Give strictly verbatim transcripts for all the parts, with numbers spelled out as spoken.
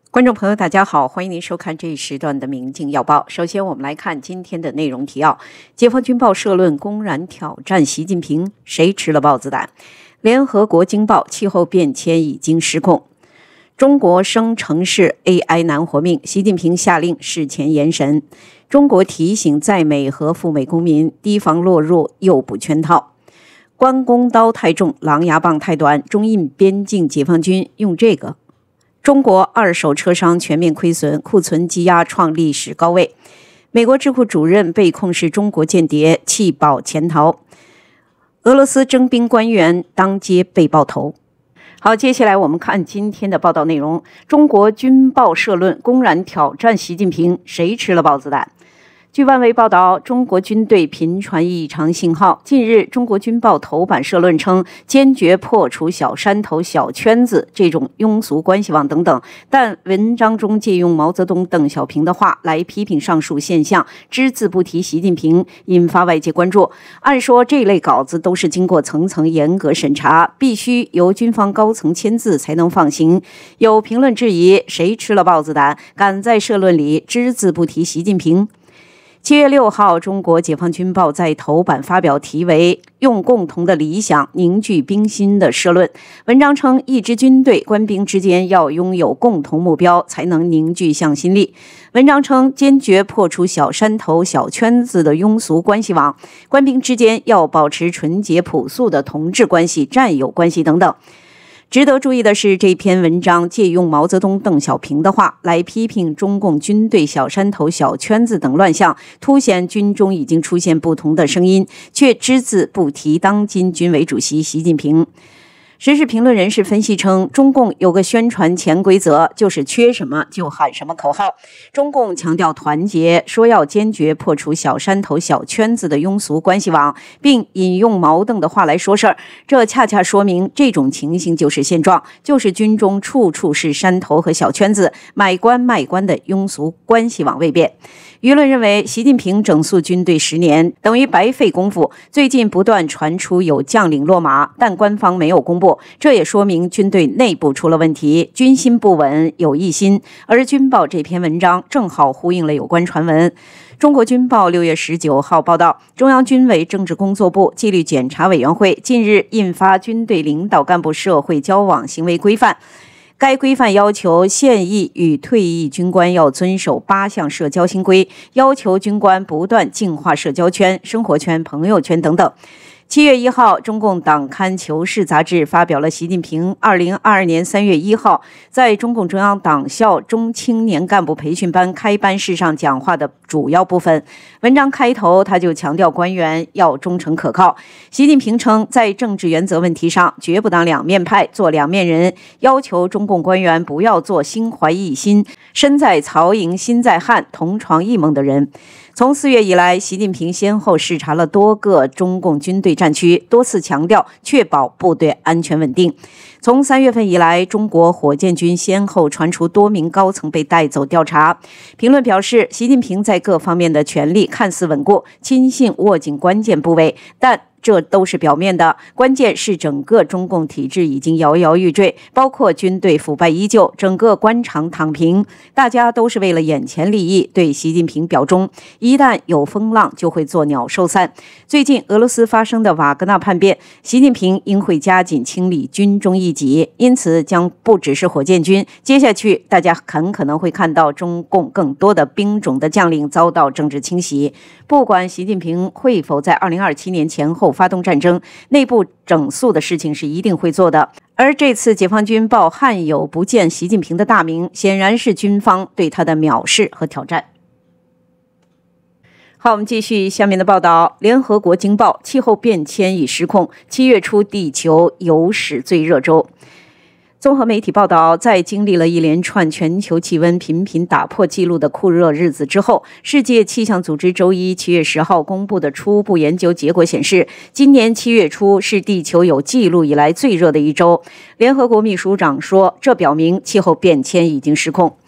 观众朋友，大家好，欢迎您收看这一时段的《明镜要报》。首先，我们来看今天的内容提要：解放军报社论公然挑战习近平，谁吃了豹子胆？联合国惊爆气候变迁已经失控。中国生成式 A I 难活命，习近平下令事前严审。中国提醒在美和赴美公民提防落入诱捕圈套。关公刀太重，狼牙棒太短，中印边境解放军用这个。中国二手车商全面亏损，库存积压创历史高位。美国智库主任被控是中国间谍，弃保潜逃。俄罗斯征兵官员当街被爆头。好，接下来我们看今天的报道内容。中国军报社论公然挑战习近平，谁吃了豹子胆？据外媒报道，中国军队频传异常信号。近日，中国军报头版社论称，坚决破除小山头、小圈子这种庸俗关系网等等。但文章中借用毛泽东、邓小平的话来批评上述现象，只字不提习近平，引发外界关注。按说，这类稿子都是经过层层严格审查，必须由军方高层签字才能放行。有评论质疑，谁吃了豹子胆，敢在社论里只字不提习近平？七月六号，中国解放军报在头版发表题为“用共同的理想凝聚兵心”的社论。文章称，一支军队官兵之间要拥有共同目标，才能凝聚向心力。文章称，坚决破除小山头、小圈子的庸俗关系网，官兵之间要保持纯洁朴素的同志关系、战友关系等等。值得注意的是，这篇文章借用毛泽东、邓小平的话来批评中共军队小山头、小圈子等乱象，凸显军中已经出现不同的声音，却只字不提当今军委主席习近平。时事评论人士分析称，中共有个宣传潜规则，就是缺什么就喊什么口号。中共强调团结，说要坚决破除小山头、小圈子的庸俗关系网，并引用毛邓的话来说事儿，这恰恰说明这种情形就是现状，就是军中处处是山头和小圈子，买官卖官的庸俗关系网未变。舆论认为，习近平整肃军队十年等于白费功夫。最近不断传出有将领落马，但官方没有公布，这也说明军队内部出了问题，军心不稳，有异心。而军报这篇文章正好呼应了有关传闻。中国军报六月十九号报道，中央军委政治工作部纪律检查委员会近日印发军队领导干部社会交往行为规范。该规范要求现役与退役军官要遵守八项社交新规，要求军官不断净化社交圈、生活圈、朋友圈等等。七月一号，中共党刊《求是》杂志发表了习近平二零二二年三月一号在中共中央党校中青年干部培训班开班式上讲话的主要部分。文章开头，他就强调官员要忠诚可靠。习近平称，在政治原则问题上，绝不当两面派、做两面人，要求中共官员不要做心怀异心、身在曹营心在汉、同床异梦的人。从四月以来，习近平先后视察了多个中共军队战区，多次强调确保部队安全稳定。从三月份以来，中国火箭军先后传出多名高层被带走调查。评论表示，习近平在各方面的权力看似稳固，亲信握紧关键部位，但这都是表面的，关键是整个中共体制已经摇摇欲坠，包括军队腐败依旧，整个官场躺平，大家都是为了眼前利益对习近平表忠，一旦有风浪就会作鸟兽散。最近俄罗斯发生的瓦格纳叛变，习近平应会加紧清理军中异己，因此将不只是火箭军，接下去大家很可能会看到中共更多的兵种的将领遭到政治清洗。不管习近平会否在二零二七年前后发动战争，内部整肃的事情是一定会做的。而这次解放军报罕有不见习近平的大名，显然是军方对他的藐视和挑战。好，我们继续下面的报道。联合国惊爆，气候变迁已失控，七月初地球有史最热周。综合媒体报道，在经历了一连串全球气温频频打破纪录的酷热日子之后，世界气象组织周一七月十号公布的初步研究结果显示，今年七月初是地球有记录以来最热的一周。联合国秘书长说，这表明气候变迁已经失控。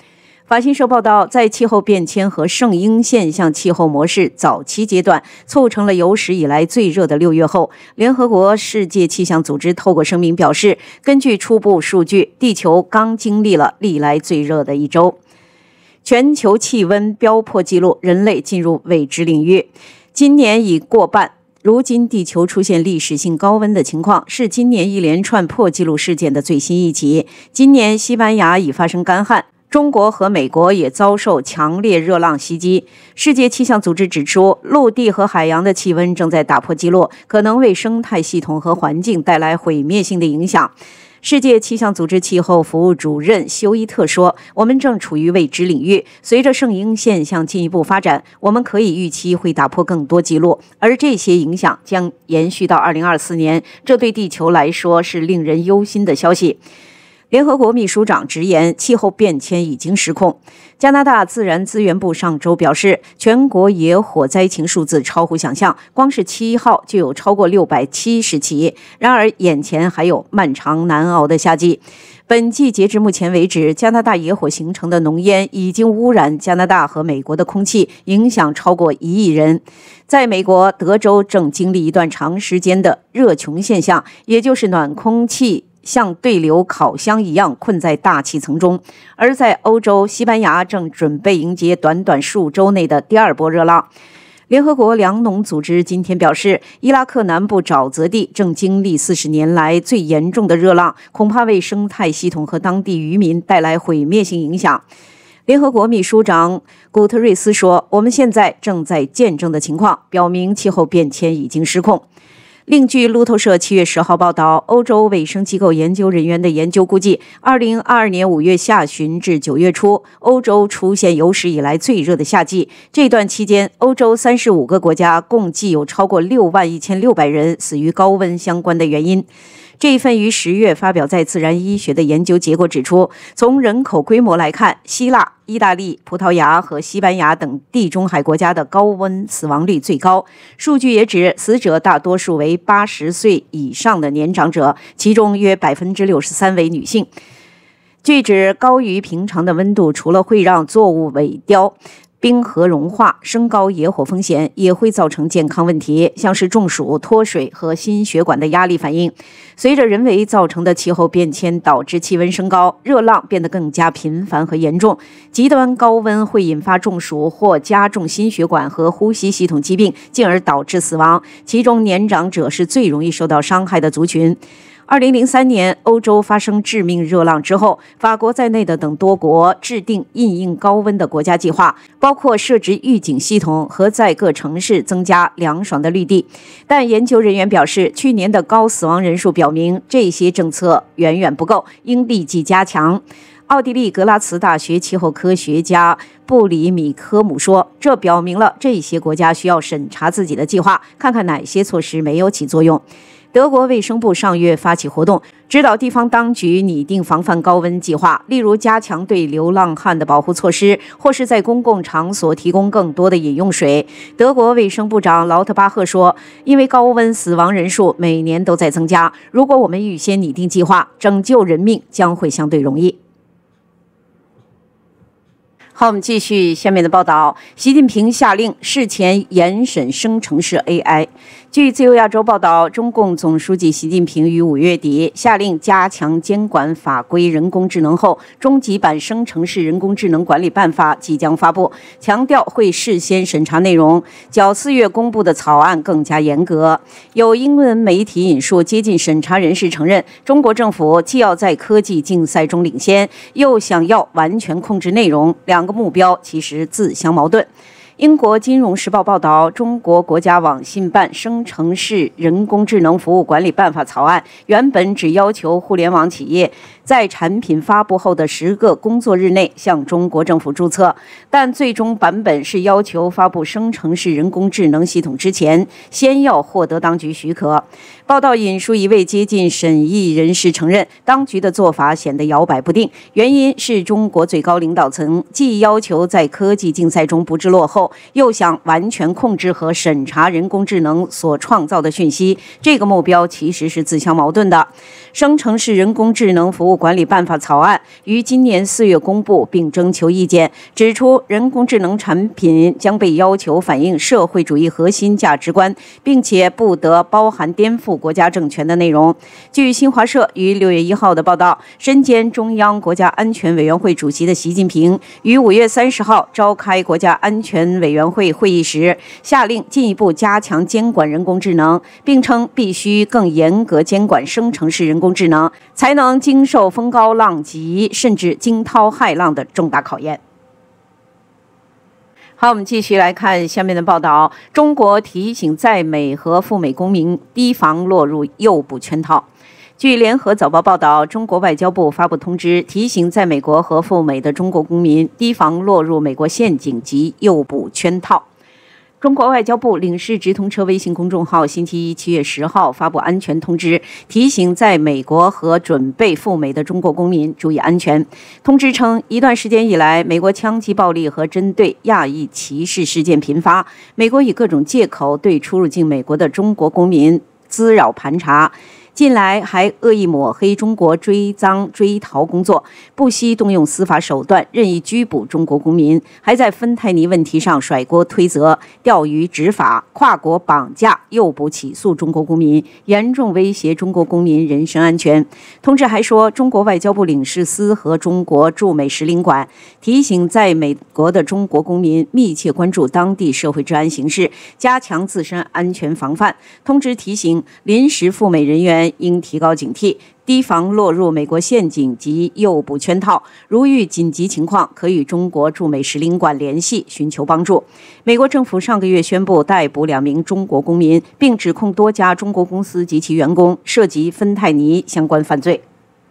法新社报道，在气候变迁和圣婴现象气候模式早期阶段促成了有史以来最热的六月后，联合国世界气象组织透过声明表示，根据初步数据，地球刚经历了历来最热的一周。全球气温飙破纪录，人类进入未知领域。今年已过半，如今地球出现历史性高温的情况，是今年一连串破纪录事件的最新一起。今年西班牙已发生干旱，中国和美国也遭受强烈热浪袭击。世界气象组织指出，陆地和海洋的气温正在打破纪录，可能为生态系统和环境带来毁灭性的影响。世界气象组织气候服务主任休伊特说，我们正处于未知领域，随着圣婴现象进一步发展，我们可以预期会打破更多纪录，而这些影响将延续到二零二四年，这对地球来说是令人忧心的消息。联合国秘书长直言，气候变迁已经失控。加拿大自然资源部上周表示，全国野火灾情数字超乎想象，光是七号就有超过六百七十起。然而，眼前还有漫长难熬的夏季。本季截至目前为止，加拿大野火形成的浓烟已经污染加拿大和美国的空气，影响超过一亿人。在美国，德州正经历一段长时间的热穹现象，也就是暖空气像对流烤箱一样困在大气层中。而在欧洲，西班牙正准备迎接短短数周内的第二波热浪。联合国粮农组织今天表示，伊拉克南部沼泽地正经历四十年来最严重的热浪，恐怕为生态系统和当地渔民带来毁灭性影响。联合国秘书长古特瑞斯说，我们现在正在见证的情况表明气候变迁已经失控。另据路透社七月十号报道，欧洲卫生机构研究人员的研究估计，二零二二年五月下旬至九月初，欧洲出现有史以来最热的夏季。这段期间，欧洲三十五个国家共计有超过六万一千六百人死于高温相关的原因。这一份于十月发表在《自然医学》的研究结果指出，从人口规模来看，希腊、意大利、葡萄牙和西班牙等地中海国家的高温死亡率最高。数据也指，死者大多数为八十岁以上的年长者，其中约百分之六十三为女性。据指，高于平常的温度除了会让作物萎凋、冰河融化，升高野火风险，也会造成健康问题，像是中暑、脱水和心血管的压力反应。随着人为造成的气候变迁导致气温升高，热浪变得更加频繁和严重。极端高温会引发中暑或加重心血管和呼吸系统疾病，进而导致死亡。其中年长者是最容易受到伤害的族群。二零零三年，欧洲发生致命热浪之后，法国在内的等多国制定因应高温的国家计划，包括设置预警系统和在各城市增加凉爽的绿地。但研究人员表示，去年的高死亡人数表明，这些政策远远不够，应立即加强。奥地利格拉茨大学气候科学家布里米科姆说，这表明了这些国家需要审查自己的计划，看看哪些措施没有起作用。德国卫生部上月发起活动，指导地方当局拟定防范高温计划，例如加强对流浪汉的保护措施，或是在公共场所提供更多的饮用水。德国卫生部长劳特巴赫说，因为高温死亡人数每年都在增加，如果我们预先拟定计划，拯救人命将会相对容易。好，我们继续下面的报道。习近平下令事前严审生成式 A I。据自由亚洲报道，中共总书记习近平于五月底下令加强监管法规人工智能后，终极版生成式人工智能管理办法即将发布，强调会事先审查内容，较四月公布的草案更加严格。有英文媒体引述接近审查人士承认，中国政府既要在科技竞赛中领先，又想要完全控制内容，两个目标其实自相矛盾。英国金融时报报道，中国国家网信办生成式人工智能服务管理办法草案原本只要求互联网企业在产品发布后的十个工作日内向中国政府注册，但最终版本是要求发布生成式人工智能系统之前，先要获得当局许可。报道引述一位接近审议人士承认，当局的做法显得摇摆不定，原因是中国最高领导层既要求在科技竞赛中不致落后，又想完全控制和审查人工智能所创造的讯息，这个目标其实是自相矛盾的。 生成式人工智能服务管理办法草案于今年四月公布，并征求意见，指出人工智能产品将被要求反映社会主义核心价值观，并且不得包含颠覆国家政权的内容。据新华社于六月一号的报道，身兼中央国家安全委员会主席的习近平于五月三十号召开国家安全委员会会议时，下令进一步加强监管人工智能，并称必须更严格监管生成式人工智能，才能经受风高浪急甚至惊涛骇浪的重大考验。好，我们继续来看下面的报道。中国提醒在美和赴美公民提防落入诱捕圈套。据联合早报报道，中国外交部发布通知，提醒在美国和赴美的中国公民提防落入美国陷阱及诱捕圈套。中国外交部领事直通车微信公众号星期一七月十号发布安全通知，提醒在美国和准备赴美的中国公民注意安全。通知称，一段时间以来，美国枪击暴力和针对亚裔歧视事件频发，美国以各种借口对出入境美国的中国公民滋扰盘查。近来还恶意抹黑中国追赃追逃工作，不惜动用司法手段任意拘捕中国公民，还在芬太尼问题上甩锅推责、钓鱼执法、跨国绑架、诱捕起诉中国公民，严重威胁中国公民人身安全。通知还说，中国外交部领事司和中国驻美使领馆提醒在美国的中国公民密切关注当地社会治安形势，加强自身安全防范。通知提醒，临时赴美人员应提高警惕，提防落入美国陷阱及诱捕圈套。如遇紧急情况，可与中国驻美使领馆联系，寻求帮助。美国政府上个月宣布逮捕两名中国公民，并指控多家中国公司及其员工涉及芬太尼相关犯罪。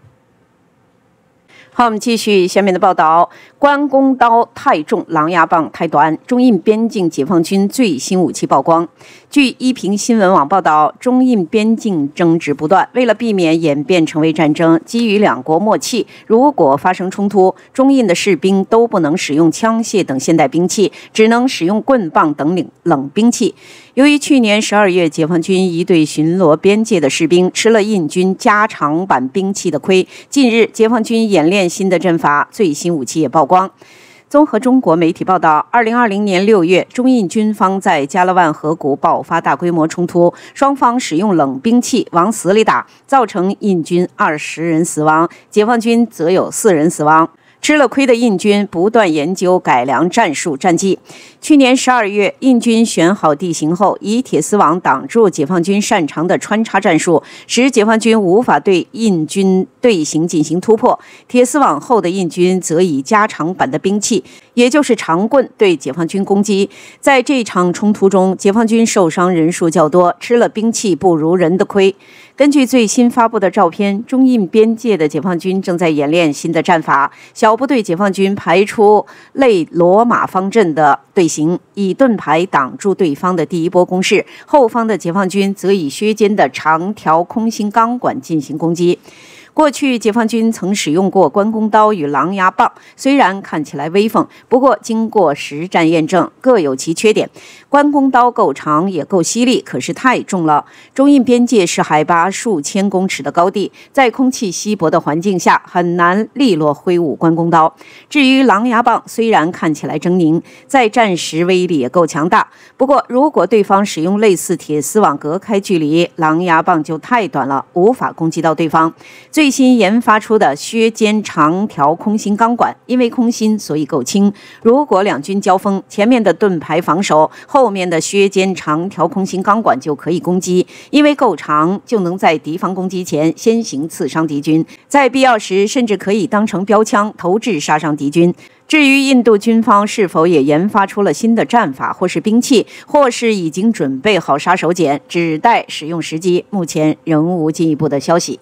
好，我们继续下面的报道。关公刀太重，狼牙棒太短，中印边境解放军最新武器曝光。据一平新闻网报道，中印边境争执不断，为了避免演变成为战争，基于两国默契，如果发生冲突，中印的士兵都不能使用枪械等现代兵器，只能使用棍棒等冷冷兵器。由于去年十二月解放军一队巡逻边界的士兵吃了印军加长版兵器的亏，近日解放军演练新的阵法，最新武器也曝光。综合中国媒体报道，二零二零年六月，中印军方在加勒万河谷爆发大规模冲突，双方使用冷兵器往死里打，造成印军二十人死亡，解放军则有四人死亡。吃了亏的印军不断研究改良战术战绩。去年十二月，印军选好地形后，以铁丝网挡住解放军擅长的穿插战术，使解放军无法对印军队形进行突破。铁丝网后的印军则以加长版的兵器，也就是长棍对解放军攻击。在这场冲突中，解放军受伤人数较多，吃了兵器不如人的亏。根据最新发布的照片，中印边界的解放军正在演练新的战法。小部队解放军排出类罗马方阵的队形，以盾牌挡住对方的第一波攻势；后方的解放军则以削尖的长条空心钢管进行攻击。过去解放军曾使用过关公刀与狼牙棒，虽然看起来威风，不过经过实战验证，各有其缺点。关公刀够长也够犀利，可是太重了。中印边界是海拔数千公尺的高地，在空气稀薄的环境下，很难利落挥舞关公刀。至于狼牙棒，虽然看起来狰狞，在战时威力也够强大。不过，如果对方使用类似铁丝网隔开距离，狼牙棒就太短了，无法攻击到对方。最新研发出的削尖长条空心钢管，因为空心所以够轻。如果两军交锋，前面的盾牌防守，后面的削尖长条空心钢管就可以攻击，因为够长，就能在敌方攻击前先行刺伤敌军，在必要时甚至可以当成标枪投掷杀伤敌军。至于印度军方是否也研发出了新的战法或是兵器，或是已经准备好杀手锏，只待使用时机，目前仍无进一步的消息。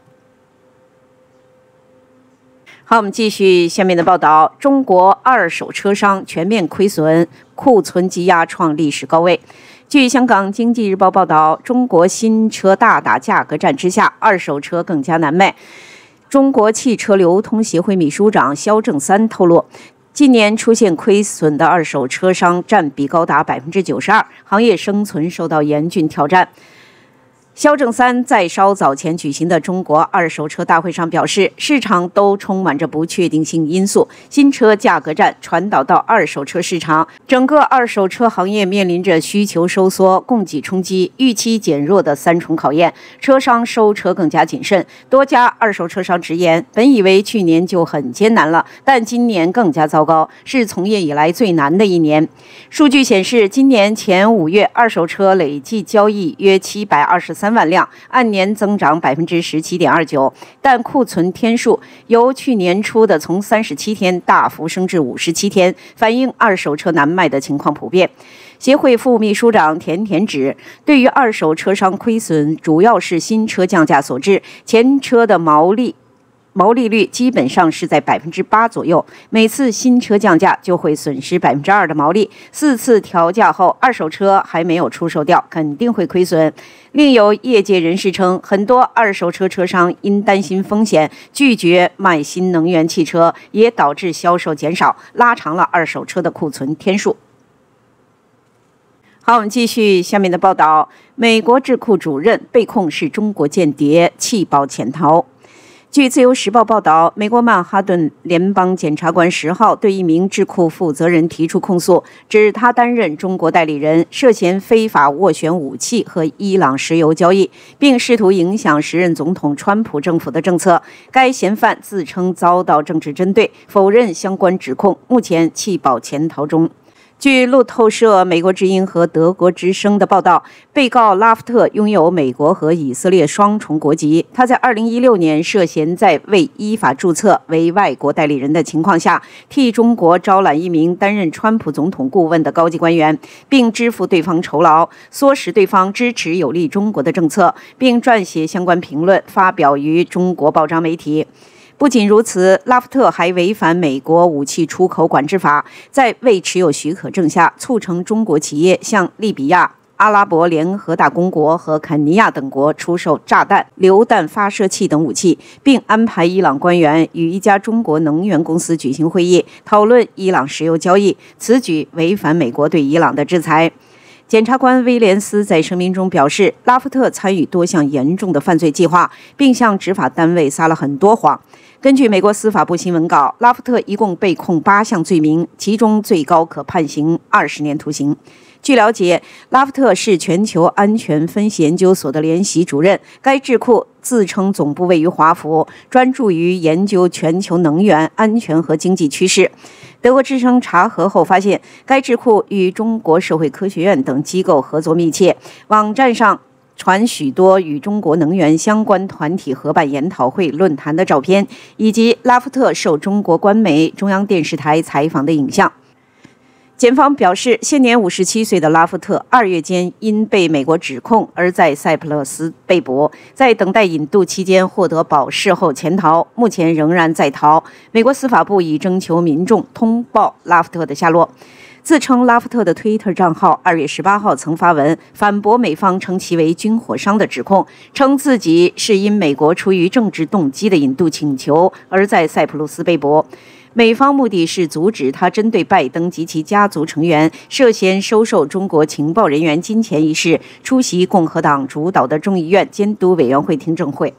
好，我们继续下面的报道。中国二手车商全面亏损，库存积压创历史高位。据香港经济日报报道，中国新车大打价格战之下，二手车更加难卖。中国汽车流通协会秘书长肖正三透露，近年出现亏损的二手车商占比高达百分之九十二，行业生存受到严峻挑战。 肖正三在稍早前举行的中国二手车大会上表示，市场都充满着不确定性因素，新车价格战传导到二手车市场，整个二手车行业面临着需求收缩、供给冲击、预期减弱的三重考验，车商收车更加谨慎。多家二手车商直言，本以为去年就很艰难了，但今年更加糟糕，是从业以来最难的一年。数据显示，今年前五月二手车累计交易约七百二十三万辆，按年增长百分之十七点二九，但库存天数由去年初的从三十七天大幅升至五十七天，反映二手车难卖的情况普遍。协会副秘书长田田指，对于二手车商亏损，主要是新车降价所致，前车的毛利。毛利率基本上是在百分之八左右，每次新车降价就会损失百分之二的毛利，四次调价后，二手车还没有出售掉，肯定会亏损。另有业界人士称，很多二手车车商因担心风险，拒绝卖新能源汽车，也导致销售减少，拉长了二手车的库存天数。好，我们继续下面的报道。美国智库主任被控是中国间谍，弃保潜逃。据自由时报报道，美国曼哈顿联邦检察官十号对一名智库负责人提出控诉，指他担任中国代理人，涉嫌非法斡旋武器和伊朗石油交易，并试图影响时任总统川普政府的政策。该嫌犯自称遭到政治针对，否认相关指控，目前弃保潜逃中。据路透社、美国之音和德国之声的报道，被告拉夫特拥有美国和以色列双重国籍。他在二零一六年涉嫌在未依法注册为外国代理人的情况下，替中国招揽一名担任川普总统顾问的高级官员，并支付对方酬劳，唆使对方支持有利中国的政策，并撰写相关评论，发表于中国报章媒体。不仅如此，拉夫特还违反美国武器出口管制法，在未持有许可证下，促成中国企业向利比亚、阿拉伯联合大公国和肯尼亚等国出售炸弹、榴弹发射器等武器，并安排伊朗官员与一家中国能源公司举行会议，讨论伊朗石油交易。此举违反美国对伊朗的制裁。检察官威廉斯在声明中表示，拉夫特参与多项严重的犯罪计划，并向执法单位撒了很多谎。根据美国司法部新闻稿，拉夫特一共被控八项罪名，其中最高可判刑二十年徒刑。据了解，拉夫特是全球安全分析研究所的联席主任，该智库自称总部位于华府，专注于研究全球能源安全和经济趋势。德国之声查核后发现，该智库与中国社会科学院等机构合作密切，网站上传许多与中国能源相关团体合办研讨会、论坛的照片，以及拉夫特受中国官媒中央电视台采访的影像。检方表示，现年五十七岁的拉夫特二月间因被美国指控而在塞浦路斯被捕，在等待引渡期间获得保释后潜逃，目前仍然在逃。美国司法部已征求民众通报拉夫特的下落。自称拉夫特的推特账号二月十八号曾发文反驳美方称其为军火商的指控，称自己是因美国出于政治动机的引渡请求而在塞浦路斯被捕。美方目的是阻止他针对拜登及其家族成员涉嫌收受中国情报人员金钱一事出席共和党主导的众议院监督委员会听证会。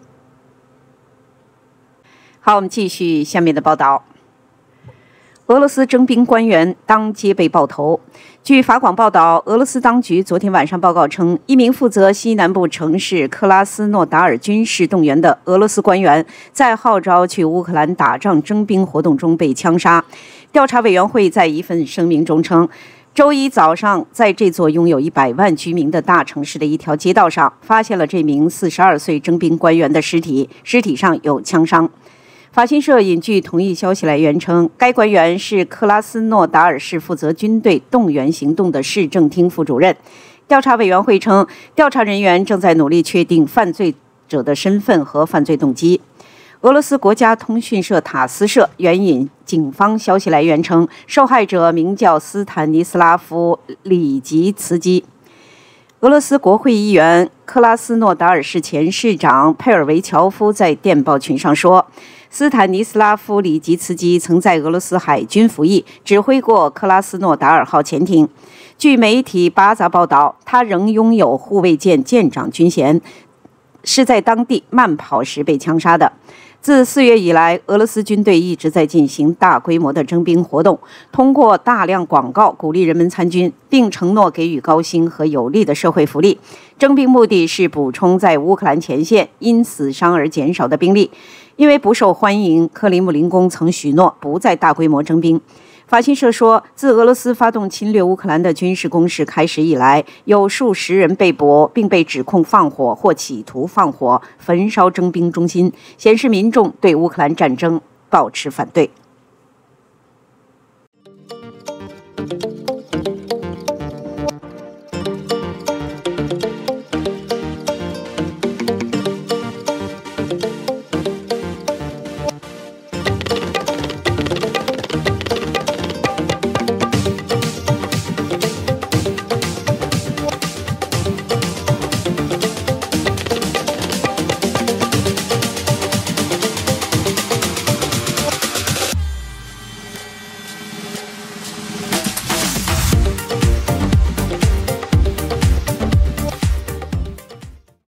好，我们继续下面的报道。俄罗斯征兵官员当街被爆头。据法广报道，俄罗斯当局昨天晚上报告称，一名负责西南部城市克拉斯诺达尔军事动员的俄罗斯官员，在号召去乌克兰打仗征兵活动中被枪杀。调查委员会在一份声明中称，周一早上，在这座拥有一百万居民的大城市的一条街道上，发现了这名四十二岁征兵官员的尸体，尸体上有枪伤。法新社引据同一消息来源称，该官员是克拉斯诺达尔市负责军队动员行动的市政厅副主任。调查委员会称，调查人员正在努力确定犯罪者的身份和犯罪动机。俄罗斯国家通讯社塔斯社援引警方消息来源称，受害者名叫斯坦尼斯拉夫·里吉茨基。俄罗斯国会议员、克拉斯诺达尔市前市长佩尔维乔夫在电报群上说，斯坦尼斯拉夫·里吉茨基曾在俄罗斯海军服役，指挥过克拉斯诺达尔号潜艇。据媒体巴扎报道，他仍拥有护卫舰舰长军衔。 是在当地慢跑时被枪杀的。自四月以来，俄罗斯军队一直在进行大规模的征兵活动，通过大量广告鼓励人们参军，并承诺给予高薪和有利的社会福利。征兵目的是补充在乌克兰前线因死伤而减少的兵力。因为不受欢迎，克里姆林宫曾许诺不再大规模征兵。法新社说，自俄罗斯发动侵略乌克兰的军事攻势开始以来，有数十人被捕，并被指控放火或企图放火焚烧征兵中心，显示民众对乌克兰战争保持反对。